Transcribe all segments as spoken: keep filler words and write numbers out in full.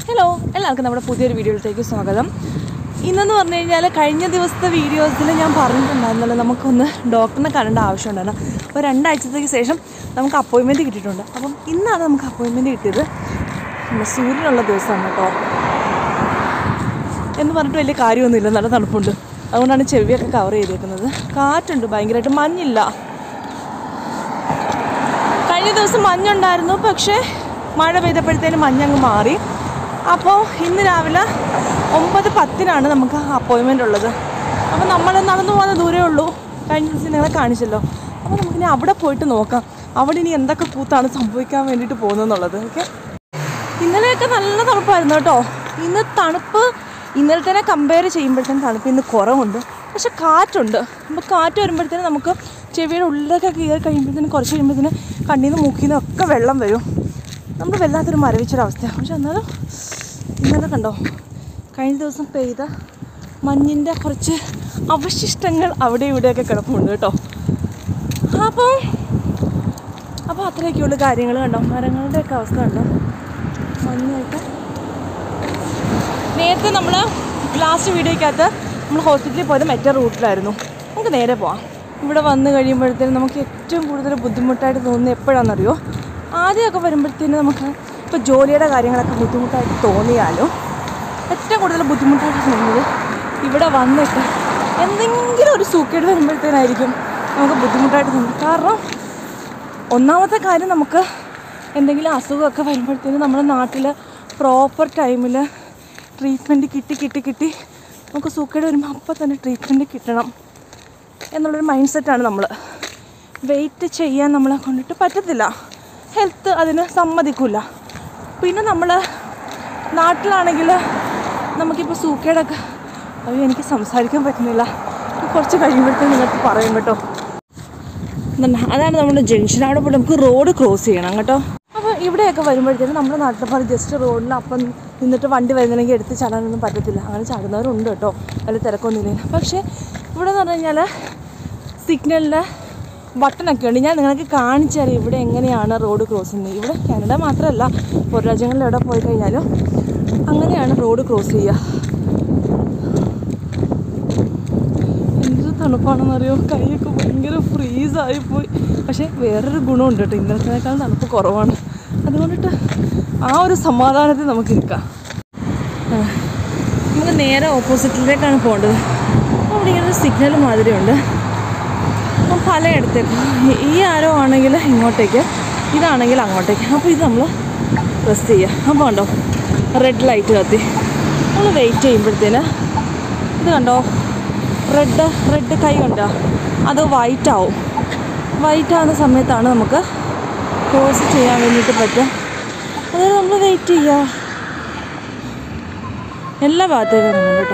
Hello, എല്ലാവർക്കും നമ്മുടെ പുതിയൊരു വീഡിയോയിലേക്ക് സ്വാഗതം. ഇന്നെന്ന് പറഞ്ഞു കഴിഞ്ഞാൽ കഴിഞ്ഞ ദിവസത്തെ വീഡിയോസിൽ ഞാൻ പറഞ്ഞിട്ടുണ്ടായിരുന്നല്ലോ നമുക്കൊന്ന് ഡോക്ടറിനെ കാണേണ്ട ആവശ്യമുണ്ടായിരുന്നു. അപ്പോൾ രണ്ടാഴ്ചത്തേക്ക് ശേഷം നമുക്ക് അപ്പോയിൻമെൻറ്റ് കിട്ടിയിട്ടുണ്ട്. അപ്പം ഇന്നാണ് നമുക്ക് അപ്പോയിൻമെൻറ്റ് കിട്ടിയത്. നമ്മുടെ സൂര്യനുള്ള ദിവസമാണ് കേട്ടോ എന്ന് പറഞ്ഞിട്ട് വലിയ കാര്യമൊന്നുമില്ല, നല്ല തണുപ്പുണ്ട്. അതുകൊണ്ടാണ് ചെവിയൊക്കെ കവർ ചെയ്തേക്കുന്നത്. കാറ്റുണ്ട് ഭയങ്കരമായിട്ട്, മഞ്ഞില്ല. കഴിഞ്ഞ ദിവസം മഞ്ഞുണ്ടായിരുന്നു, പക്ഷേ മഴ പെയ്തപ്പോഴത്തേനും മഞ്ഞങ്ങ് മാറി. അപ്പോൾ ഇന്ന് രാവിലെ ഒമ്പത് പത്തിനാണ് നമുക്ക് അപ്പോയിൻമെൻ്റ് ഉള്ളത്. അപ്പോൾ നമ്മൾ നടന്നു പോകുന്ന ദൂരമേ ഉള്ളൂ. കഴിഞ്ഞ ദിവസം നിങ്ങളെ കാണിച്ചല്ലോ. അപ്പോൾ നമുക്കിനി അവിടെ പോയിട്ട് നോക്കാം അവിടെ ഇനി എന്തൊക്കെ കൂത്താണ് സംഭവിക്കാൻ വേണ്ടിയിട്ട് പോകുന്നതെന്നുള്ളത്. ഓക്കെ, ഇന്നലെയൊക്കെ നല്ല തണുപ്പായിരുന്നു കേട്ടോ. ഇന്ന് തണുപ്പ് ഇന്നലത്തേനെ കമ്പയർ ചെയ്യുമ്പോഴത്തേനും തണുപ്പ് ഇന്ന് കുറവുണ്ട്. പക്ഷെ കാറ്റുണ്ട്. അപ്പോൾ കാറ്റ് വരുമ്പോഴത്തേനും നമുക്ക് ചെവിയുടെ ഉള്ളിലൊക്കെ കയറി കഴിയുമ്പോഴത്തേനും കുറച്ച് കഴിയുമ്പോഴത്തേനും കണ്ണിൽ നിന്ന് മൂക്കിൽ നിന്നും ഒക്കെ വെള്ളം വരും. നമ്മൾ വല്ലാത്തൊരു മരവിച്ചൊരവസ്ഥയാണ്. പക്ഷെ എന്നാലും ഇന്നലെ കണ്ടോ, കഴിഞ്ഞ ദിവസം പെയ്ത മഞ്ഞിൻ്റെ കുറച്ച് അവശിഷ്ടങ്ങൾ അവിടെ ഇവിടെയൊക്കെ കിടപ്പുണ്ട് കേട്ടോ. അപ്പം അപ്പോൾ അത്രയൊക്കെയുള്ള കാര്യങ്ങൾ കണ്ടോ. മരങ്ങളുടെയൊക്കെ അവസ്ഥ കണ്ടോ, മഞ്ഞായിട്ട്. നേരത്തെ നമ്മൾ ലാസ്റ്റ് വീഡിയോയ്ക്കകത്ത് നമ്മൾ ഹോസ്പിറ്റലിൽ പോയത് മറ്റേ റൂട്ടിലായിരുന്നു. നമുക്ക് നേരെ പോവാം. ഇവിടെ വന്ന് കഴിയുമ്പോഴത്തേനും നമുക്ക് ഏറ്റവും കൂടുതൽ ബുദ്ധിമുട്ടായിട്ട് തോന്നുന്നത് എപ്പോഴാണെന്നറിയോ? ആദ്യമൊക്കെ വരുമ്പോഴത്തേനും നമുക്ക് ഇപ്പോൾ ജോലിയുടെ കാര്യങ്ങളൊക്കെ ബുദ്ധിമുട്ടായിട്ട് തോന്നിയാലും ഏറ്റവും കൂടുതൽ ബുദ്ധിമുട്ടായിട്ട് തോന്നുന്നത് ഇവിടെ വന്നിട്ട് എന്തെങ്കിലും ഒരു സൂക്കേട് വരുമ്പോഴത്തേനായിരിക്കും നമുക്ക് ബുദ്ധിമുട്ടായിട്ട് തോന്നുന്നത്. കാരണം ഒന്നാമത്തെ കാര്യം, നമുക്ക് എന്തെങ്കിലും അസുഖമൊക്കെ വരുമ്പോഴത്തേനും നമ്മുടെ നാട്ടിൽ പ്രോപ്പർ ടൈമിൽ ട്രീറ്റ്മെൻറ്റ് കിട്ടി കിട്ടി കിട്ടി നമുക്ക് സൂക്കേട് വരുമ്പോൾ അപ്പം തന്നെ ട്രീറ്റ്മെൻറ്റ് കിട്ടണം എന്നുള്ളൊരു മൈൻഡ് സെറ്റാണ് നമ്മൾ. വെയിറ്റ് ചെയ്യാൻ നമ്മളെ കൊണ്ടിട്ട് പറ്റത്തില്ല, ഹെൽത്ത് അതിന് സമ്മതിക്കില്ല. പിന്നെ നമ്മൾ നാട്ടിലാണെങ്കിൽ നമുക്കിപ്പോൾ സൂക്കേടൊക്കെ അയ്യോ എനിക്ക് സംസാരിക്കാൻ പറ്റുന്നില്ല, കുറച്ച് കഴിയുമ്പോഴത്തേക്കും നിങ്ങൾക്ക് പറയും കേട്ടോ. അതാണ് നമ്മുടെ ജംഗ്ഷൻ. അവിടെ പോയി നമുക്ക് റോഡ് ക്രോസ് ചെയ്യണം കേട്ടോ. അപ്പോൾ ഇവിടെയൊക്കെ വരുമ്പോഴത്തേക്കും നമ്മുടെ നാട്ടിൽ പോലെ ജസ്റ്റ് റോഡിൽ അപ്പം നിന്നിട്ട് വണ്ടി വരുന്നുണ്ടെങ്കിൽ എടുത്ത് ചാടാനൊന്നും പറ്റത്തില്ല. അങ്ങനെ ചാടുന്നവരുണ്ട് കേട്ടോ, അതിൽ തിരക്കൊന്നുമില്ല. പക്ഷേ ഇവിടെ എന്ന് പറഞ്ഞു കഴിഞ്ഞാൽ സിഗ്നലിൻ്റെ ബട്ടണൊക്കെ ഉണ്ട്. ഞാൻ നിങ്ങൾക്ക് കാണിച്ചു തരാം ഇവിടെ എങ്ങനെയാണ് റോഡ് ക്രോസ് ചെയ്യുന്നത്. ഇവിടെ കാനഡ മാത്രമല്ല, പുറം രാജ്യങ്ങളിൽ എവിടെ പോയി കഴിഞ്ഞാലും അങ്ങനെയാണ് റോഡ് ക്രോസ് ചെയ്യുക. എന്തൊരു തണുപ്പാണെന്നറിയോ, കൈയൊക്കെ ഭയങ്കര ഫ്രീസായിപ്പോയി. പക്ഷേ വേറൊരു ഗുണമുണ്ട് കേട്ടോ, ഇന്നലത്തേക്കാളും തണുപ്പ് കുറവാണ്. അതുകൊണ്ടിട്ട് ആ ഒരു സമാധാനത്തിൽ നമുക്കിരിക്കാം. നമുക്ക് നേരെ ഓപ്പോസിറ്റിലേക്കാണ് പോകേണ്ടത്. അവിടെ ഇങ്ങനെ ഒരു സിഗ്നൽ മാതിരിയുണ്ട് പലയിടത്തേക്കും. ഈ ആരോ ആണെങ്കിൽ ഇങ്ങോട്ടേക്ക്, ഇതാണെങ്കിൽ അങ്ങോട്ടേക്ക്. അപ്പോൾ ഇത് നമ്മൾ പ്രസ് ചെയ്യുക. അപ്പോൾ കണ്ടോ റെഡ് ലൈറ്റ് കത്തി. നമ്മൾ വെയിറ്റ് ചെയ്യുമ്പോഴത്തേന് ഇത് കണ്ടോ റെഡ് റെഡ് കൈ കണ്ടോ, അത് വൈറ്റ് ആവും. വൈറ്റ് ആവുന്ന സമയത്താണ് നമുക്ക് ക്രോസ് ചെയ്യാൻ വേണ്ടിയിട്ട് പറ്റുക. അതായത് നമ്മൾ വെയിറ്റ് ചെയ്യുക. എല്ലാ ഭാഗത്തേക്കും ഇറങ്ങും കേട്ടോ.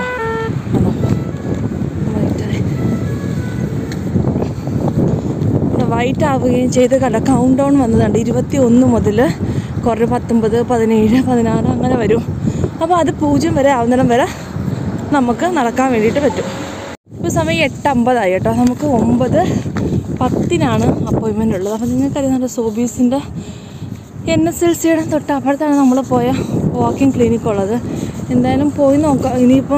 വൈറ്റ് ആവുകയും ചെയ്ത് കണ്ട കൗണ്ട് ഡൗൺ വന്നതുണ്ട്. ഇരുപത്തി ഒന്ന് മുതൽ കുറേ പത്തൊമ്പത് പതിനേഴ് പതിനാറ് അങ്ങനെ വരും. അപ്പോൾ അത് പൂജ്യം വരെ ആവുന്നിടം വരെ നമുക്ക് നടക്കാൻ വേണ്ടിയിട്ട് പറ്റും. ഇപ്പോൾ സമയം എട്ട് അമ്പതായി കേട്ടോ. നമുക്ക് ഒമ്പത് പത്തിനാണ് അപ്പോയിൻമെൻ്റ് ഉള്ളത്. അപ്പോൾ നിങ്ങൾക്കറിയാം സോബീസിൻ്റെ എൻ എസ് എൽ സിയുടെ തൊട്ടപ്പുറത്താണ് നമ്മൾ പോയ വാക്കിംഗ് ക്ലിനിക്ക് ഉള്ളത്. എന്തായാലും പോയി നോക്കാം. ഇനിയിപ്പം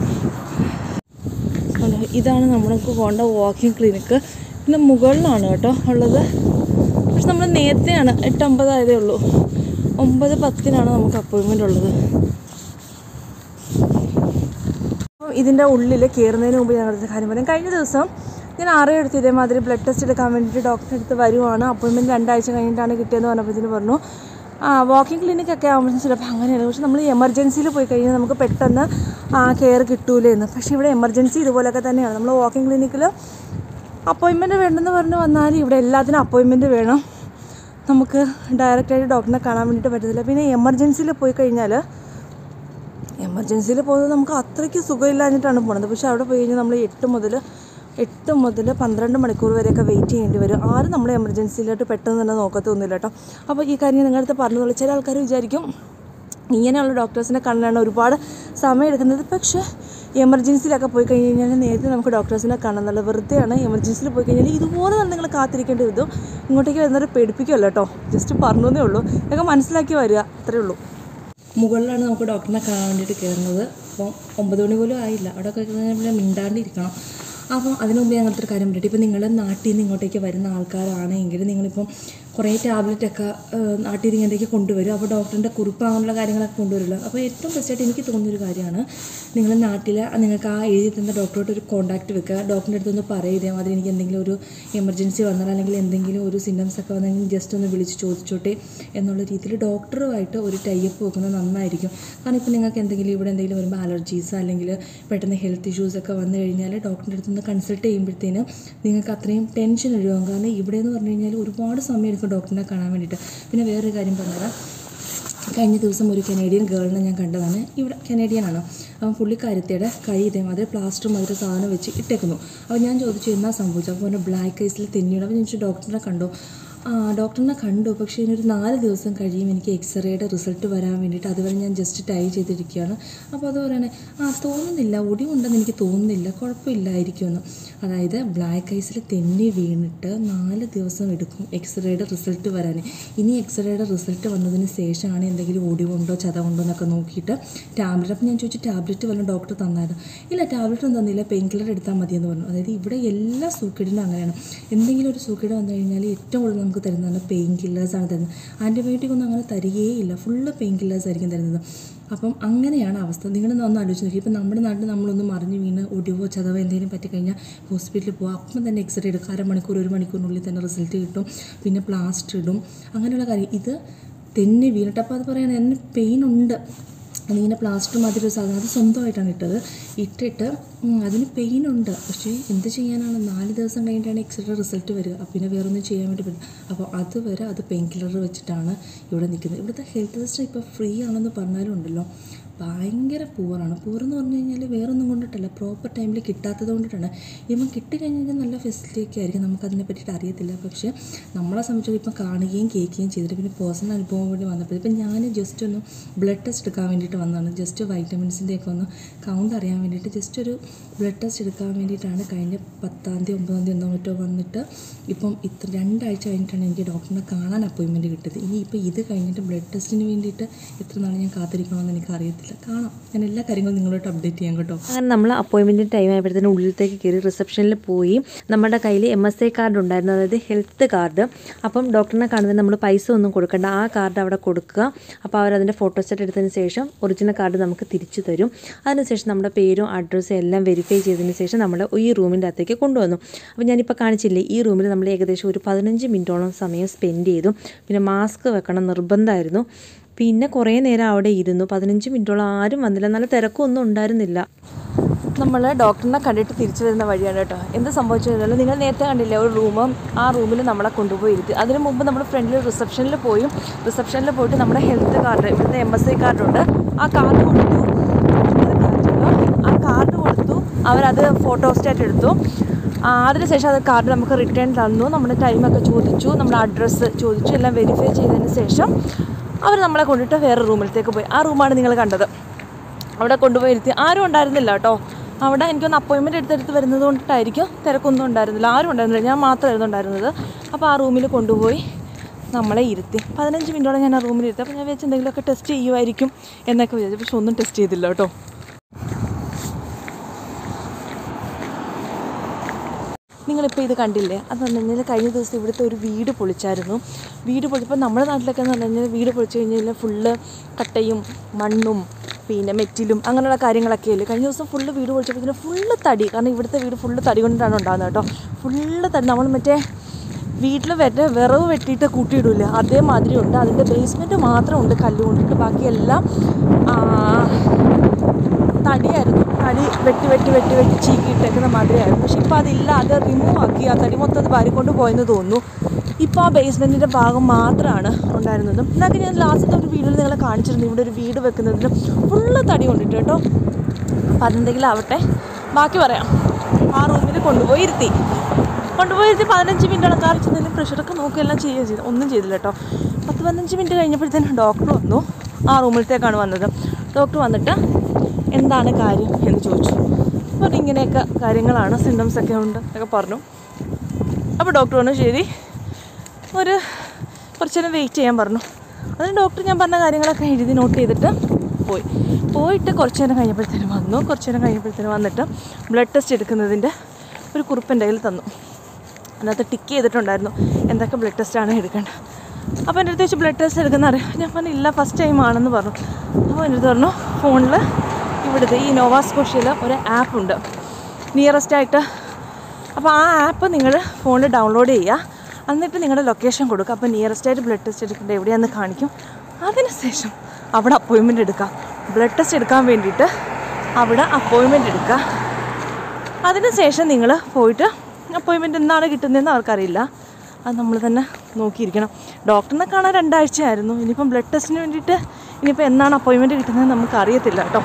ഇതാണ് നമ്മൾക്ക് പോകേണ്ട വാക്കിംഗ് ക്ലിനിക്ക്. പിന്നെ മുകളിലാണ് കേട്ടോ ഉള്ളത്. പക്ഷെ നമ്മൾ നേരത്തെയാണ്, എട്ടമ്പതായതേ ഉള്ളൂ. ഒമ്പത് പത്തിനാണ് നമുക്ക് അപ്പോയിൻമെൻ്റ് ഉള്ളത്. അപ്പം ഇതിൻ്റെ ഉള്ളിൽ കയറുന്നതിന് മുമ്പ് ഞങ്ങളുടെ കാര്യം പറയാം. കഴിഞ്ഞ ദിവസം ഞാൻ ആറേ എടുത്ത് ഇതേമാതിരി ബ്ലഡ് ടെസ്റ്റ് എടുക്കാൻ വേണ്ടിയിട്ട് ഡോക്ടറെ അടുത്ത് വരുവാണ്. അപ്പോയിൻമെൻറ്റ് രണ്ടാഴ്ച കഴിഞ്ഞിട്ടാണ് കിട്ടിയതെന്ന് പറഞ്ഞപ്പോഴത്തേന് പറഞ്ഞു ആ വാക്കിംഗ് ക്ലിനിക്കൊക്കെ ആകുമ്പോഴത്തേക്കും ചിലപ്പോൾ അങ്ങനെയാണ്. പക്ഷെ നമ്മൾ എമർജൻസിയിൽ പോയി കഴിഞ്ഞാൽ നമുക്ക് പെട്ടെന്ന് ആ കെയർ കിട്ടൂലേ എന്ന്. പക്ഷേ ഇവിടെ എമർജൻസി ഇതുപോലെയൊക്കെ തന്നെയാണ്. നമ്മൾ വാക്കിംഗ് ക്ലിനിക്കിൽ അപ്പോയിൻമെൻറ്റ് വേണമെന്ന് പറഞ്ഞ് വന്നാൽ ഇവിടെ എല്ലാത്തിനും അപ്പോയിൻമെൻറ്റ് വേണം. നമുക്ക് ഡയറക്റ്റായിട്ട് ഡോക്ടറിനെ കാണാൻ വേണ്ടിയിട്ട് പറ്റത്തില്ല. പിന്നെ എമർജൻസിയിൽ പോയി കഴിഞ്ഞാൽ എമർജൻസിയിൽ പോകുന്നത് നമുക്ക് അത്രയ്ക്ക് സുഖമില്ലാഞ്ഞിട്ടാണ് പോകുന്നത്. പക്ഷേ അവിടെ പോയി കഴിഞ്ഞാൽ നമ്മൾ എട്ട് മുതൽ എട്ട് മുതൽ പന്ത്രണ്ട് മണിക്കൂർ വരെയൊക്കെ വെയിറ്റ് ചെയ്യേണ്ടി വരും. ആരും നമ്മൾ എമർജൻസിയിലോട്ട് പെട്ടെന്ന് തന്നെ നോക്കത്തൊന്നുമില്ല കേട്ടോ. അപ്പോൾ ഈ കാര്യം നിങ്ങളുടെ അടുത്ത് പറഞ്ഞതുപോലെ ചില ആൾക്കാർ വിചാരിക്കും ഇങ്ങനെയുള്ള ഡോക്ടേഴ്സിനെ കാണാനാണ് ഒരുപാട് സമയം എടുക്കുന്നത്. പക്ഷേ എമർജൻസിയിലൊക്കെ പോയി കഴിഞ്ഞ് കഴിഞ്ഞാൽ നേരത്തെ നമുക്ക് ഡോക്ടേഴ്സിനെ കാണാമെന്നുള്ള വെറുതെയാണ്. എമർജൻസിയിൽ പോയി കഴിഞ്ഞാൽ ഇതുപോലെ തന്നെ നിങ്ങൾ കാത്തിരിക്കേണ്ടി വരും. ഇങ്ങോട്ടേക്ക് വരുന്നവരെ പേടിപ്പിക്കുമല്ലോ കേട്ടോ, ജസ്റ്റ് പറഞ്ഞതേ ഉള്ളൂ. ഇതൊക്കെ മനസ്സിലാക്കി വരിക, അത്രയേ ഉള്ളൂ. മുകളിലാണ് നമുക്ക് ഡോക്ടറിനെ കാണാൻ വേണ്ടിയിട്ട് കയറുന്നത്. അപ്പോൾ ഒമ്പത് മണി പോലും ആയില്ല. അവിടെ ഒക്കെ മിണ്ടാണ്ടിരിക്കണം. അപ്പോൾ അതിന് മുമ്പ് അങ്ങനത്തെ ഒരു കാര്യം പറ്റി. ഇപ്പോൾ നിങ്ങൾ നാട്ടിൽ നിന്ന് ഇങ്ങോട്ടേക്ക് വരുന്ന ആൾക്കാരാണെങ്കിൽ നിങ്ങളിപ്പം കുറേ ടാബ്ലറ്റൊക്കെ നാട്ടിൽ നിന്ന് ഇങ്ങോട്ടേക്ക് കൊണ്ടുവരും. അപ്പോൾ ഡോക്ടറിൻ്റെ കുറിപ്പ് അങ്ങനെയുള്ള കാര്യങ്ങളൊക്കെ കൊണ്ടുവരുമല്ലോ. അപ്പോൾ ഏറ്റവും ബെസ്റ്റായിട്ട് എനിക്ക് തോന്നുന്നൊരു കാര്യമാണ്, നിങ്ങൾ നാട്ടിൽ നിങ്ങൾക്ക് ആ എഴുതി തന്ന ഡോക്ടറോട്ട് ഒരു കോൺടാക്റ്റ് വെക്കുക. ഡോക്ടറിൻ്റെ അടുത്തൊന്ന് പറയുക, അതിൽ എനിക്ക് എന്തെങ്കിലും ഒരു എമർജൻസി വന്നാൽ അല്ലെങ്കിൽ എന്തെങ്കിലും ഒരു സിംറ്റംസ് ഒക്കെ വന്നെങ്കിൽ ജസ്റ്റ് ഒന്ന് വിളിച്ച് ചോദിച്ചോട്ടെ എന്നുള്ള രീതിയിൽ ഡോക്ടറുമായിട്ട് ഒരു ടൈപ്പ് വെക്കുന്നത് നന്നായിരിക്കും. കാരണം ഇപ്പോൾ നിങ്ങൾക്ക് എന്തെങ്കിലും ഇവിടെ എന്തെങ്കിലും വരുമ്പോൾ അലർജീസ് അല്ലെങ്കിൽ പെട്ടെന്ന് ഹെൽത്ത് ഇഷ്യൂസൊക്കെ വന്നു കഴിഞ്ഞാൽ ഡോക്ടറിൻ്റെ അടുത്ത് നിന്ന് കൺസൾട്ട് ചെയ്യുമ്പോഴത്തേന് നിങ്ങൾക്ക് അത്രയും ടെൻഷൻ ഒഴിവാകും. കാരണം ഇവിടെ എന്ന് പറഞ്ഞു കഴിഞ്ഞാൽ ഒരുപാട് സമയം എടുക്കും ഡോക്ടറിനെ കാണാൻ വേണ്ടിയിട്ട്. പിന്നെ വേറൊരു കാര്യം പറഞ്ഞാൽ, കഴിഞ്ഞ ദിവസം ഒരു കനേഡിയൻ ഗേളിനെ ഞാൻ കണ്ടതാണ്. ഇവിടെ കനേഡിയനാണ്. അവൻ പുള്ളിക്കാരത്തിയുടെ കൈ ഇതേമാതിരി പ്ലാസ്റ്ററും അതിൻ്റെ സാധനം വെച്ച് ഇട്ടേക്കുന്നു. അപ്പോൾ ഞാൻ ചോദിച്ചു എന്നാ സംഭവിച്ചു. അപ്പോൾ പറഞ്ഞാൽ ബ്ലാക്ക് ഐസിൽ തെന്നിയാണ്. അപ്പോൾ ഞാൻ ചോദിച്ചു ഡോക്ടറിനെ കണ്ടോ? ആ ഡോക്ടറിനെ കണ്ടു, പക്ഷേ ഇതിനൊരു നാല് ദിവസം കഴിയും എനിക്ക് എക്സ്റേയുടെ റിസൾട്ട് വരാൻ വേണ്ടിയിട്ട്. അതുവരെ ഞാൻ ജസ്റ്റ് ടൈ ചെയ്തിരിക്കുകയാണ്. അപ്പോൾ അത് പറയണേ ആ തോന്നുന്നില്ല, ഒടിവുണ്ടെന്ന് എനിക്ക് തോന്നുന്നില്ല, കുഴപ്പമില്ലായിരിക്കുമെന്ന്. അതായത് ബ്ലാക്ക് ഐസിൽ തെന്നി വീണിട്ട് നാല് ദിവസം എടുക്കും എക്സ്റേയുടെ റിസൾട്ട് വരാൻ. ഇനി എക്സ്റേയുടെ റിസൾട്ട് വന്നതിന് ശേഷമാണ് എന്തെങ്കിലും ഒടിവുണ്ടോ ചതവുണ്ടോ എന്നൊക്കെ നോക്കിയിട്ട് ടാബ്ലറ്റ്. അപ്പോൾ ഞാൻ ചോദിച്ചു ടാബ്ലറ്റ് വല്ല ഡോക്ടർ തന്നായിരുന്നു? ഇല്ല ടാബ്ലറ്റൊന്നും തന്നില്ല, പെയിൻ കില്ലർ എടുത്താൽ മതിയെന്ന് പറഞ്ഞു. അതായത് ഇവിടെ എല്ലാ സൂക്കേടിനും അങ്ങനെയാണ്. എന്തെങ്കിലും ഒരു സൂക്കേട് വന്നു കഴിഞ്ഞാൽ ഏറ്റവും കൂടുതൽ നമുക്ക് തരുന്നതാണ് പെയിൻ കില്ലേഴ്സാണ് തരുന്നത്. ആൻറ്റിബയോട്ടിക് ഒന്നും അങ്ങനെ തരികയേയില്ല, ഫുള്ള് പെയിൻ കില്ലേഴ്സ് ആയിരിക്കും തരുന്നത്. അപ്പം അങ്ങനെയാണ് അവസ്ഥ. നിങ്ങൾ ഒന്ന് ആലോചിച്ച് നോക്കി. ഇപ്പം നമ്മുടെ നാട്ടിൽ നമ്മളൊന്ന് മറിഞ്ഞ് വീണ് ഒടിവോ ചതവോ എന്തെങ്കിലും പറ്റിക്കഴിഞ്ഞാൽ ഹോസ്പിറ്റലിൽ പോകുക, അപ്പം തന്നെ എക്സ്റേ എടുക്കുക, അരമണിക്കൂർ ഒരു മണിക്കൂറിനുള്ളിൽ തന്നെ റിസൾട്ട് കിട്ടും. പിന്നെ പ്ലാസ്റ്റർ ഇടും, അങ്ങനെയുള്ള കാര്യം. ഇത് തെന്നി വീണിട്ട് അപ്പോൾ അത് പറയാൻ എന്നെ പെയിൻ ഉണ്ട്, അതിങ്ങനെ പ്ലാസ്റ്റർ മാതിരി ഒരു സാധനം അത് സ്വന്തമായിട്ടാണ് ഇട്ടത്. ഇട്ടിട്ട് അതിന് പെയിനുണ്ട്, പക്ഷേ എന്ത് ചെയ്യാനാണ്, നാല് ദിവസം കഴിഞ്ഞിട്ടാണ് എക്സ്റേ റിസൾട്ട് വരിക. പിന്നെ വേറൊന്നും ചെയ്യാൻ വേണ്ടി പറ്റും. അപ്പോൾ അതുവരെ അത് പെയിൻ കില്ലർ വെച്ചിട്ടാണ് ഇവിടെ നിൽക്കുന്നത്. ഇവിടുത്തെ ഹെൽത്ത് സിസ്റ്റം ഇപ്പോൾ ഫ്രീ ആണെന്ന് പറഞ്ഞാലും ഉണ്ടല്ലോ, ഭയങ്കര പൂവറാണ്. പൂവെന്ന് പറഞ്ഞു കഴിഞ്ഞാൽ വേറൊന്നും കൊണ്ടിട്ടല്ല, പ്രോപ്പർ ടൈമിൽ കിട്ടാത്തത് കൊണ്ടിട്ടാണ്. ഇപ്പം കിട്ടിക്കഴിഞ്ഞാൽ നല്ല ഫെസിലിറ്റി ഒക്കെ ആയിരിക്കും, നമുക്കതിനെ പറ്റിയിട്ട് അറിയത്തില്ല. പക്ഷേ നമ്മളെ സംബന്ധിച്ചോളം ഇപ്പം കാണുകയും കേൾക്കുകയും ചെയ്തിട്ട് പിന്നെ പേഴ്സണൽ അനുഭവം വേണ്ടി വന്നപ്പോൾ ഇപ്പം ഞാൻ ജസ്റ്റ് ഒന്ന് ബ്ലഡ് ടെസ്റ്റ് എടുക്കാൻ വേണ്ടിയിട്ട് വന്നതാണ്. ജസ്റ്റ് വൈറ്റമിൻസിൻ്റെ ഒക്കെ ഒന്ന് കൗണ്ട് അറിയാൻ വേണ്ടിയിട്ട് ജസ്റ്റ് ഒരു ബ്ലഡ് ടെസ്റ്റ് എടുക്കാൻ വേണ്ടിയിട്ടാണ് കഴിഞ്ഞ പത്താം തീയതി ഒമ്പതാം തീയതി ഒന്നോ മറ്റോ വന്നിട്ട് ഇപ്പം ഇത്ര രണ്ടാഴ്ച കഴിഞ്ഞിട്ടാണ് എനിക്ക് ഡോക്ടറിനെ കാണാൻ അപ്പോയിൻമെൻറ്റ് കിട്ടിയത്. ഇനി ഇപ്പോൾ ഇത് കഴിഞ്ഞിട്ട് ബ്ലഡ് ടെസ്റ്റിന് വേണ്ടിയിട്ട് എത്ര നാൾ ഞാൻ കാത്തിരിക്കണമെന്ന് എനിക്ക് അറിയത്തില്ല. കാണാം, ഞാൻ എല്ലാ കാര്യങ്ങളും നിങ്ങളോട്ട് അപ്ഡേറ്റ് ചെയ്യാം കേട്ടോ. അങ്ങനെ നമ്മൾ അപ്പോയിൻമെൻറ്റ് ടൈം ആയപ്പോഴത്തേനും ഉള്ളിലത്തേക്ക് കയറി റിസപ്ഷനിൽ പോയി. നമ്മുടെ കയ്യിൽ എം എസ് ഐ കാർഡ് ഉണ്ടായിരുന്നു, അതായത് ഹെൽത്ത് കാർഡ്. അപ്പം ഡോക്ടറിനെ കാണുന്നത് നമ്മൾ പൈസ ഒന്നും കൊടുക്കേണ്ട, ആ കാർഡ് അവിടെ കൊടുക്കുക. അപ്പോൾ അവരതിൻ്റെ ഫോട്ടോസ്റ്റാറ്റ് എടുത്തതിന് ശേഷം ഒറിജിനൽ കാർഡ് നമുക്ക് തിരിച്ചു തരും. അതിനുശേഷം നമ്മുടെ പേരും അഡ്രസ്സും എല്ലാം വെരിഫൈ ചെയ്തതിന് ശേഷം നമ്മൾ ഈ റൂമിൻ്റെ അകത്തേക്ക് കൊണ്ടുവന്നു. അപ്പോൾ ഞാനിപ്പോൾ കാണിച്ചില്ലേ, ഈ റൂമിൽ നമ്മൾ ഏകദേശം ഒരു പതിനഞ്ച് മിനിറ്റോളം സമയം സ്പെൻഡ് ചെയ്തു. പിന്നെ മാസ്ക് വെക്കണം നിർബന്ധമായിരുന്നു. പിന്നെ കുറേ നേരം അവിടെ ഇരുന്നു, പതിനഞ്ച് മിനിറ്റോളം ആരും വന്നില്ല, നല്ല തിരക്കൊന്നും ഉണ്ടായിരുന്നില്ല. നമ്മൾ ഡോക്ടറിനെ കണ്ടിട്ട് തിരിച്ചു വരുന്ന വഴിയാണ് കേട്ടോ. എന്ത് സംഭവിച്ചതല്ല, നിങ്ങൾ നേരത്തെ കണ്ടില്ലേ ഒരു റൂം, ആ റൂമിൽ നമ്മളെ കൊണ്ടുപോയി ഇരുത്തി. അതിന് മുമ്പ് നമ്മൾ ഫ്രണ്ടിൽ റിസപ്ഷനിൽ പോയി റിസപ്ഷനിൽ പോയിട്ട് നമ്മുടെ ഹെൽത്ത് കാർഡ്, ഇവിടുത്തെ എം എസ് ഐ കാർഡുണ്ട്, ആ കാർഡ് കൊടുത്തു. ആ കാർഡ് കൊടുത്തു, അവരത് ഫോട്ടോസ്റ്റാറ്റ് എടുത്തു. അതിനുശേഷം അത് കാർഡ് നമുക്ക് റിട്ടേൺ തന്നു. നമ്മുടെ ടൈമൊക്കെ ചോദിച്ചു, നമ്മുടെ അഡ്രസ്സ് ചോദിച്ചു, എല്ലാം വെരിഫൈ ചെയ്തതിന് ശേഷം അവർ നമ്മളെ കൊണ്ടിട്ട് വേറെ റൂമിലത്തേക്ക് പോയി. ആ റൂമാണ് നിങ്ങൾ കണ്ടത്. അവിടെ കൊണ്ടുപോയി ഇരുത്തി. ആരും ഉണ്ടായിരുന്നില്ല കേട്ടോ അവിടെ. എനിക്കൊന്ന് അപ്പോയിൻമെൻറ്റ് എടുത്തെടുത്ത് വരുന്നത് കൊണ്ടിട്ടായിരിക്കും തിരക്കൊന്നും ഉണ്ടായിരുന്നില്ല, ആരും ഉണ്ടായിരുന്നില്ല, ഞാൻ മാത്രമായിരുന്നു ഉണ്ടായിരുന്നത്. അപ്പോൾ ആ റൂമിൽ കൊണ്ടുപോയി നമ്മളെ ഇരുത്തി. പതിനഞ്ച് മിനിറ്റോളം ഞാൻ ആ റൂമിൽ ഇരുത്തി. അപ്പോൾ ഞാൻ വിചാരിച്ചു എന്തെങ്കിലുമൊക്കെ ടെസ്റ്റ് ചെയ്യുമായിരിക്കും എന്നൊക്കെ വിചാരിച്ചു. പക്ഷെ ഒന്നും ടെസ്റ്റ് ചെയ്തില്ല കേട്ടോ. നിങ്ങളിപ്പോൾ ഇത് കണ്ടില്ലേ, അതെന്ന് പറഞ്ഞു കഴിഞ്ഞാൽ കഴിഞ്ഞ ദിവസം ഇവിടുത്തെ ഒരു വീട് പൊളിച്ചായിരുന്നു. വീട് പൊളിപ്പോൾ നമ്മുടെ നാട്ടിലൊക്കെ എന്ന് പറഞ്ഞു കഴിഞ്ഞാൽ വീട് പൊളിച്ച് കഴിഞ്ഞാൽ ഫുള്ള് കട്ടയും മണ്ണും പിന്നെ മെറ്റിലും അങ്ങനെയുള്ള കാര്യങ്ങളൊക്കെ അല്ലേ. കഴിഞ്ഞ ദിവസം ഫുള്ള് വീട് പൊളിച്ചപ്പോൾ ഫുള്ള് തടി, കാരണം ഇവിടുത്തെ വീട് ഫുള്ള് തടി കൊണ്ടിട്ടാണ് ഉണ്ടാകുന്നത് കേട്ടോ. ഫുള്ള് തടി, നമ്മൾ മറ്റേ വീട്ടിൽ വെറ്റ വിറവ് വെട്ടിയിട്ട് കൂട്ടിയിടില്ല അതേമാതിരി ഉണ്ട്. അതിൻ്റെ ബേസ്മെൻറ്റ് മാത്രം ഉണ്ട് കല്ല് കൊണ്ടിട്ട്, ബാക്കിയെല്ലാം തടിയായിരുന്നു. തടി വെട്ടി വെട്ടി വെട്ടി വെട്ടി ചീക്കിയിട്ടേക്കുന്ന മാതിരിയായിരുന്നു. പക്ഷെ ഇപ്പോൾ അതില്ല, അത് റിമൂവ് ആക്കി. ആ തടി മൊത്തം അത് വാരിക്കൊണ്ട് പോയെന്ന് തോന്നുന്നു. ഇപ്പോൾ ആ ബേസ്മെൻറ്റിൻ്റെ ഭാഗം മാത്രമാണ് ഉണ്ടായിരുന്നതും. എന്നൊക്കെ ഞാൻ ലാസ്റ്റത്തെ ഒരു വീഡിയോയിൽ നിങ്ങളെ കാണിച്ചിരുന്നു, ഇവിടെ ഒരു വീട് വെക്കുന്നതിന് ഫുള്ള് തടി കൊണ്ടിട്ട് കേട്ടോ. അപ്പം അതെന്തെങ്കിലും ആവട്ടെ, ബാക്കി പറയാം. ആ റൂമിൽ കൊണ്ടുപോയി ഇരുത്തി കൊണ്ടുപോയി ഇരുത്തി പതിനഞ്ച് മിനിറ്റോളം കാണിച്ചെന്തെങ്കിലും പ്രഷറൊക്കെ നോക്കുകയെല്ലാം ചെയ്യുകയും ചെയ്തു. ഒന്നും ചെയ്തില്ല കേട്ടോ. പത്ത് പതിനഞ്ച് മിനിറ്റ് കഴിഞ്ഞപ്പോഴത്തേനും ഡോക്ടർ വന്നു. ആ റൂമിലത്തേക്കാണ് വന്നത്. ഡോക്ടർ വന്നിട്ട് എന്താണ് കാര്യം എന്ന് ചോദിച്ചു. അപ്പോൾ ഇങ്ങനെയൊക്കെ കാര്യങ്ങളാണ്, സിംറ്റംസൊക്കെ ഉണ്ട് എന്നൊക്കെ പറഞ്ഞു. അപ്പോൾ ഡോക്ടർ പറഞ്ഞു ശരി, ഒരു കുറച്ച് നേരം വെയിറ്റ് ചെയ്യാൻ പറഞ്ഞു. അതിന് ഡോക്ടർ ഞാൻ പറഞ്ഞ കാര്യങ്ങളൊക്കെ എഴുതി നോട്ട് ചെയ്തിട്ട് പോയി പോയിട്ട് കുറച്ച് നേരം കഴിഞ്ഞപ്പോഴത്തേനും വന്നു. കുറച്ച് നേരം കഴിഞ്ഞപ്പോഴത്തേനും വന്നിട്ട് ബ്ലഡ് ടെസ്റ്റ് എടുക്കുന്നതിൻ്റെ ഒരു കുറിപ്പ് എൻ്റെ കയ്യിൽ തന്നു. അതിനകത്ത് ടിക്ക് ചെയ്തിട്ടുണ്ടായിരുന്നു എന്തൊക്കെ ബ്ലഡ് ടെസ്റ്റാണ് എടുക്കേണ്ടത്. അപ്പോൾ എൻ്റെ അടുത്ത് വെച്ച് ബ്ലഡ് ടെസ്റ്റ് എടുക്കുന്ന അറിയാം. ഞാൻ പറഞ്ഞു ഇല്ല ഫസ്റ്റ് ടൈം ആണെന്ന് പറഞ്ഞു. അപ്പോൾ എൻ്റെ അടുത്ത് പറഞ്ഞു ഫോണിൽ ഇവിടുത്തെ ഈ നോവാസ്കോഷ്യയിൽ ഒരു ആപ്പുണ്ട് നിയറസ്റ്റായിട്ട്. അപ്പോൾ ആ ആപ്പ് നിങ്ങൾ ഫോണിൽ ഡൗൺലോഡ് ചെയ്യുക. എന്നിട്ട് നിങ്ങളുടെ ലൊക്കേഷൻ കൊടുക്കുക. അപ്പോൾ നിയറസ്റ്റായിട്ട് ബ്ലഡ് ടെസ്റ്റ് എടുക്കേണ്ടത് എവിടെയാണെന്ന് കാണിക്കും. അതിന് ശേഷം അവിടെ അപ്പോയിൻമെൻറ്റ് എടുക്കുക. ബ്ലഡ് ടെസ്റ്റ് എടുക്കാൻ വേണ്ടിയിട്ട് അവിടെ അപ്പോയിൻമെൻറ്റ് എടുക്കുക. അതിന് ശേഷം നിങ്ങൾ പോയിട്ട് അപ്പോയിൻമെൻറ്റ് എന്നാണ് കിട്ടുന്നതെന്ന് അവർക്കറിയില്ല. അത് നമ്മൾ തന്നെ നോക്കിയിരിക്കണം. ഡോക്ടറിനെ കാണാൻ രണ്ടാഴ്ചയായിരുന്നു. ഇനിയിപ്പം ബ്ലഡ് ടെസ്റ്റിന് വേണ്ടിയിട്ട് ഇനിയിപ്പോൾ എന്നാണ് അപ്പോയിൻമെൻറ്റ് കിട്ടുന്നത് നമുക്കറിയത്തില്ല കേട്ടോ.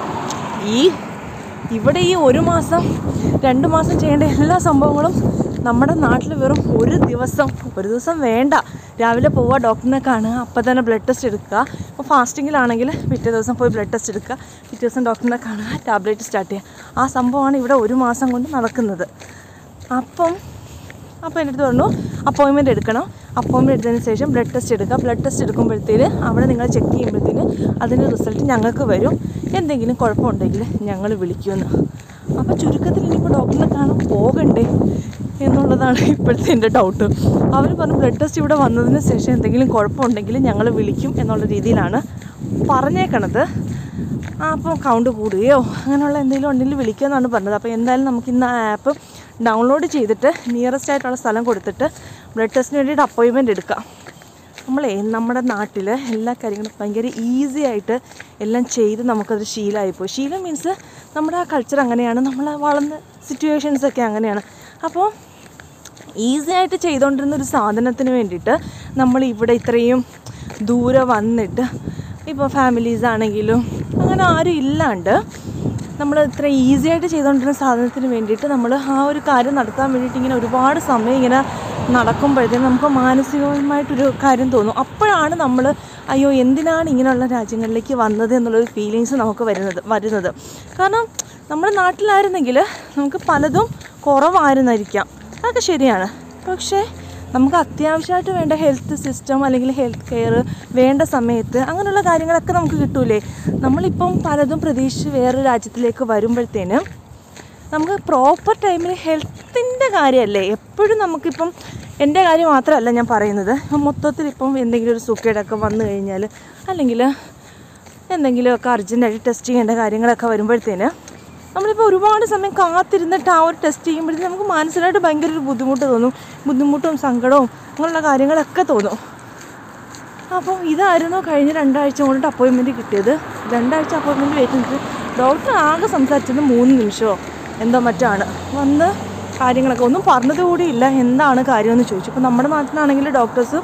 ഈ ഇവിടെ ഈ ഒരു മാസം രണ്ട് മാസം ചെയ്യേണ്ട എല്ലാ സംഭവങ്ങളും നമ്മുടെ നാട്ടിൽ വെറും ഒരു ദിവസം ഒരു ദിവസം വേണ്ട. രാവിലെ പോവുക, ഡോക്ടറിനെ കാണുക, അപ്പം തന്നെ ബ്ലഡ് ടെസ്റ്റ് എടുക്കുക. ഇപ്പോൾ ഫാസ്റ്റിങ്ങിലാണെങ്കിൽ പിറ്റേ ദിവസം പോയി ബ്ലഡ് ടെസ്റ്റ് എടുക്കുക, പിറ്റേ ദിവസം ഡോക്ടറിനെ കാണുക, ടാബ്ലറ്റ് സ്റ്റാർട്ട് ചെയ്യുക. ആ സംഭവമാണ് ഇവിടെ ഒരു മാസം കൊണ്ട് നടക്കുന്നത്. അപ്പം അപ്പോൾ എൻ്റെ അടുത്ത് പറഞ്ഞു അപ്പോയിൻമെൻറ്റ് എടുക്കണം. അപ്പോയിൻമെൻറ്റ് എടുത്തതിന് ശേഷം ബ്ലഡ് ടെസ്റ്റ് എടുക്കുക. ബ്ലഡ് ടെസ്റ്റ് എടുക്കുമ്പോഴത്തേന് അവിടെ നിങ്ങൾ ചെക്ക് ചെയ്യുമ്പോഴത്തേന് അതിൻ്റെ റിസൾട്ട് ഞങ്ങൾക്ക് വരും. എന്തെങ്കിലും കുഴപ്പമുണ്ടെങ്കിൽ ഞങ്ങൾ വിളിക്കുമെന്ന്. അപ്പോൾ ചുരുക്കത്തിൽ ഇനിയിപ്പോൾ ഡോക്ടറിനെ കാണാൻ പോകണ്ടേ എന്നുള്ളതാണ് ഇപ്പോഴത്തെ എൻ്റെ ഡൗട്ട്. അവർ പറഞ്ഞു ബ്ലഡ് ടെസ്റ്റ് ഇവിടെ വന്നതിന് ശേഷം എന്തെങ്കിലും കുഴപ്പമുണ്ടെങ്കിൽ ഞങ്ങൾ വിളിക്കും എന്നുള്ള രീതിയിലാണ് പറഞ്ഞേക്കണത്. അപ്പോൾ കൗണ്ട് കൂടുകയോ അങ്ങനെയുള്ള എന്തെങ്കിലും ഉണ്ടെങ്കിൽ വിളിക്കുമെന്നാണ് പറഞ്ഞത്. അപ്പോൾ എന്തായാലും നമുക്കിന്ന് ആ ആപ്പ് ഡൗൺലോഡ് ചെയ്തിട്ട് നിയറസ്റ്റ് ആയിട്ടുള്ള സ്ഥലം കൊടുത്തിട്ട് ബ്ലഡ് ടെസ്റ്റിന് വേണ്ടിയിട്ട് അപ്പോയിൻമെൻറ്റ് എടുക്കാം. നമ്മളെ നമ്മുടെ നാട്ടിൽ എല്ലാ കാര്യങ്ങളും ഭയങ്കര ഈസി ആയിട്ട് എല്ലാം ചെയ്ത് നമുക്കത് ശീലമായിപ്പോയി. ശീലം മീൻസ് നമ്മുടെ ആ കൾച്ചർ അങ്ങനെയാണ്, നമ്മൾ വളർന്ന സിറ്റുവേഷൻസൊക്കെ അങ്ങനെയാണ്. അപ്പോൾ ഈസി ആയിട്ട് ചെയ്തുകൊണ്ടിരുന്ന ഒരു സാധനത്തിന് വേണ്ടിയിട്ട് നമ്മൾ ഇവിടെ ഇത്രയും ദൂരെ വന്നിട്ട് ഇപ്പോൾ ഫാമിലീസ് ആണെങ്കിലും അങ്ങനെ ആരും ഇല്ലാണ്ട് നമ്മൾ ഇത്ര ഈസി ആയിട്ട് ചെയ്തുകൊണ്ടിരുന്ന സാധനത്തിന് വേണ്ടിയിട്ട് നമ്മൾ ആ ഒരു കാര്യം നടത്താൻ വേണ്ടിയിട്ട് ഇങ്ങനെ ഒരുപാട് സമയം ഇങ്ങനെ നടക്കുമ്പോഴത്തേക്കും നമുക്ക് മാനസികമായിട്ടൊരു കാര്യം തോന്നും. അപ്പോഴാണ് നമ്മൾ അയ്യോ എന്തിനാണ് ഇങ്ങനെയുള്ള രാജ്യങ്ങളിലേക്ക് വന്നത് എന്നുള്ളൊരു ഫീലിങ്സ് നമുക്ക് വരുന്നത് വരുന്നത് കാരണം നമ്മുടെ നാട്ടിലായിരുന്നെങ്കിൽ നമുക്ക് പലതും കുറവായിരുന്നിരിക്കാം, അതൊക്കെ ശരിയാണ്. പക്ഷേ നമുക്ക് അത്യാവശ്യമായിട്ട് വേണ്ട ഹെൽത്ത് സിസ്റ്റം അല്ലെങ്കിൽ ഹെൽത്ത് കെയർ വേണ്ട സമയത്ത് അങ്ങനെയുള്ള കാര്യങ്ങളൊക്കെ നമുക്ക് കിട്ടൂലേ. നമ്മളിപ്പം പലതും പ്രതീക്ഷിച്ച് വേറെ രാജ്യത്തിലേക്ക് വരുമ്പോഴത്തേന് നമുക്ക് പ്രോപ്പർ ടൈമിൽ ഹെൽത്തിൻ്റെ കാര്യമല്ലേ എപ്പോഴും നമുക്കിപ്പം എൻ്റെ കാര്യം മാത്രമല്ല ഞാൻ പറയുന്നത്, മൊത്തത്തിൽ ഇപ്പം എന്തെങ്കിലും ഒരു സൂക്കേടൊക്കെ വന്നു കഴിഞ്ഞാൽ അല്ലെങ്കിൽ എന്തെങ്കിലുമൊക്കെ അർജൻറ്റായിട്ട് ടെസ്റ്റ് ചെയ്യേണ്ട കാര്യങ്ങളൊക്കെ വരുമ്പോഴത്തേന് നമ്മളിപ്പോൾ ഒരുപാട് സമയം കാത്തിരുന്നിട്ട് ആ ഒരു ടെസ്റ്റ് ചെയ്യുമ്പോഴത്തേക്കും നമുക്ക് മനസ്സിലായിട്ട് ഭയങ്കര ഒരു ബുദ്ധിമുട്ട് തോന്നും. ബുദ്ധിമുട്ടും സങ്കടവും അങ്ങനെയുള്ള കാര്യങ്ങളൊക്കെ തോന്നും. അപ്പം ഇതായിരുന്നു കഴിഞ്ഞ രണ്ടാഴ്ച കൊണ്ട് അപ്പോയിൻമെൻറ്റ് കിട്ടിയത്. രണ്ടാഴ്ച അപ്പോയിൻമെൻറ്റ് വെയിറ്റ് ചെയ്തിട്ട് ഡോക്ടർ ആകെ സംസാരിച്ചത് മൂന്ന് നിമിഷമോ എന്തോ മറ്റാണ്. വന്ന് കാര്യങ്ങളൊക്കെ ഒന്നും പറഞ്ഞതുകൂടിയില്ല എന്താണ് കാര്യമെന്ന് ചോദിച്ചു. ഇപ്പോൾ നമ്മുടെ നാട്ടിലാണെങ്കിൽ ഡോക്ടേഴ്സ്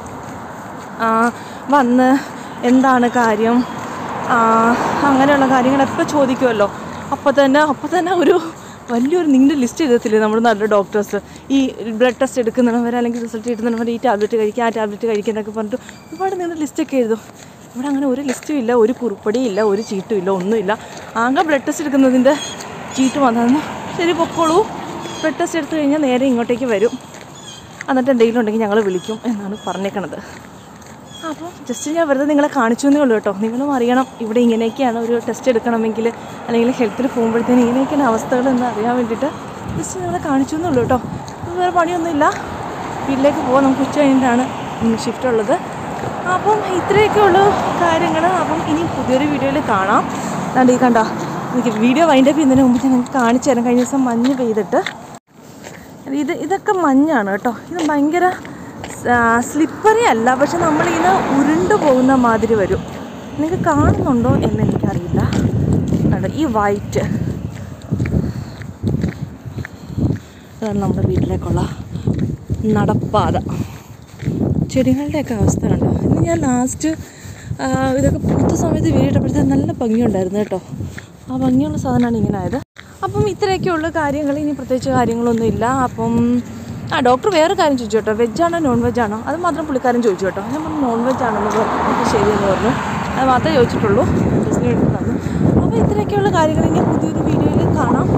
വന്ന് എന്താണ് കാര്യം അങ്ങനെയുള്ള കാര്യങ്ങളൊക്കെ ചോദിക്കുമല്ലോ. അപ്പോൾ തന്നെ അപ്പോൾ തന്നെ ഒരു വലിയൊരു നീണ്ട ലിസ്റ്റ് എഴുതത്തില്ലേ നമ്മുടെ നാട്ടിലെ ഡോക്ടേഴ്സ്. ഈ ബ്ലഡ് ടെസ്റ്റ് എടുക്കുന്നവർ അല്ലെങ്കിൽ റിസൾട്ട് കിട്ടുന്നവർ ഈ ടാബ്ലറ്റ് കഴിക്കുക ആ ടാബ്ലറ്റ് കഴിക്കുക എന്നൊക്കെ പറഞ്ഞിട്ട് ഒരുപാട് നീണ്ട ലിസ്റ്റൊക്കെ എഴുതും. ഇവിടെ അങ്ങനെ ഒരു ലിസ്റ്റും ഇല്ല, ഒരു കുറിപ്പടിയും ഇല്ല, ഒരു ചീട്ടും ഇല്ല, ഒന്നുമില്ല. ആകെ ബ്ലഡ് ടെസ്റ്റ് എടുക്കുന്നതിൻ്റെ ചീട്ട് വന്നു, ശരി പൊക്കോളൂ, ബ്ലഡ് ടെസ്റ്റ് എടുത്തു കഴിഞ്ഞാൽ നേരെ ഇങ്ങോട്ടേക്ക് വരും, എന്നിട്ട് എന്തെങ്കിലും ഉണ്ടെങ്കിൽ ഞങ്ങൾ വിളിക്കും എന്നാണ് പറഞ്ഞേക്കണത്. അപ്പോൾ ജസ്റ്റ് ഞാൻ വെറുതെ നിങ്ങളെ കാണിച്ചു എന്നേ ഉള്ളൂ കേട്ടോ. നിങ്ങളും അറിയണം ഇവിടെ ഇങ്ങനെയൊക്കെയാണ് ഒരു ടെസ്റ്റ് എടുക്കണമെങ്കിൽ അല്ലെങ്കിൽ ഹെൽത്തിൽ പോകുമ്പോഴത്തേന് ഇങ്ങനെയൊക്കെയാണ് അവസ്ഥകൾ എന്ന് അറിയാൻ വേണ്ടിയിട്ട് ജസ്റ്റ് നിങ്ങളെ കാണിച്ചു എന്നേ ഉള്ളൂ കേട്ടോ. വേറെ പണിയൊന്നുമില്ല, വീട്ടിലേക്ക് പോകാൻ നമുക്ക് ഉച്ച കഴിഞ്ഞിട്ടാണ് ഷിഫ്റ്റ് ഉള്ളത്. അപ്പം ഇത്രയൊക്കെയുള്ളൂ കാര്യങ്ങൾ. അപ്പം ഇനി പുതിയൊരു വീഡിയോയിൽ കാണാം. അതുകൊണ്ട് ഈ കണ്ടോ എനിക്ക് വീഡിയോ വൈൻഡ് അപ്പ് ചെയ്യുന്നതിന് മുമ്പ് ഞാൻ നിങ്ങൾക്ക് കാണിച്ചു തരാം. കഴിഞ്ഞ ദിവസം മഞ്ഞ് പെയ്തിട്ട് ഇത് ഇതൊക്കെ മഞ്ഞാണ് കേട്ടോ. ഇത് ഭയങ്കര സ്ലിപ്പറി അല്ല, പക്ഷെ നമ്മളിങ്ങനെ ഉരുണ്ടു പോകുന്ന മാതിരി വരും. നിങ്ങൾക്ക് കാണുന്നുണ്ടോ എന്ന് എനിക്കറിയില്ല. കണ്ടോ ഈ വൈറ്റ്, ഇതാണ് നമ്മുടെ വീട്ടിലേക്കുള്ള നടപ്പാത. ചെടികളുടെയൊക്കെ അവസ്ഥ കണ്ടോ. ഇന്ന് ഞാൻ ലാസ്റ്റ് ഇതൊക്കെ പൂത്ത സമയത്ത് വീടിട്ടപ്പോഴത്തേക്ക് നല്ല ഭംഗിയുണ്ടായിരുന്നു കേട്ടോ. ആ ഭംഗിയുള്ള സാധനമാണ് ഇങ്ങനെ ആയത്. അപ്പം ഇത്രയൊക്കെയുള്ള കാര്യങ്ങൾ, ഇനി പ്രത്യേകിച്ച് കാര്യങ്ങളൊന്നുമില്ല. അപ്പം ആ ഡോക്ടർ വേറെ കാര്യം ചോദിച്ചു കേട്ടോ, വെജാണോ നോൺ വെജാണോ അത് മാത്രം പുള്ളിക്കാരൻ ചോദിച്ചു കേട്ടോ. ഞാൻ പറഞ്ഞു നോൺ വെജാണെന്ന് പറഞ്ഞു, ശരിയെന്ന് പറഞ്ഞു. അത് മാത്രമേ ചോദിച്ചിട്ടുള്ളൂ, ടെസ്റ്റിന് വേണ്ടി തന്നു. അപ്പോൾ ഇത്രയൊക്കെയുള്ള കാര്യങ്ങൾ ഇനി പുതിയൊരു വീഡിയോയിൽ കാണാം.